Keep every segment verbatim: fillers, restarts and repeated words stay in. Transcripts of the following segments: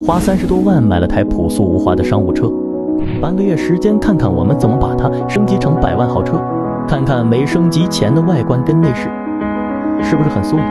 花三十多万买了台朴素无华的商务车，半个月时间看看我们怎么把它升级成百万豪车，看看没升级前的外观跟内饰，是不是很素呢？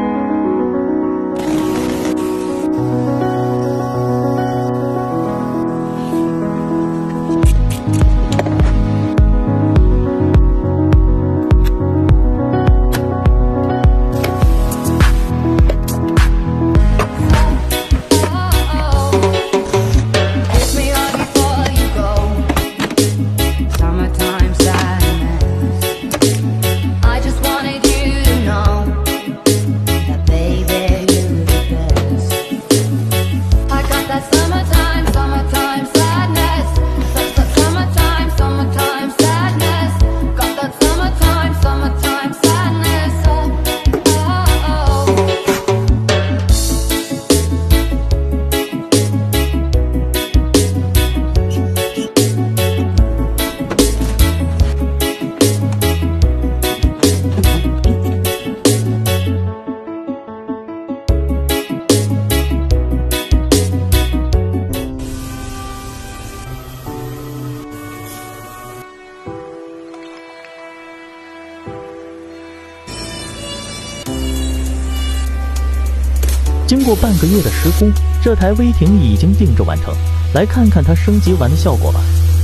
经过半个月的施工，这台威霆已经定制完成，来看看它升级完的效果吧。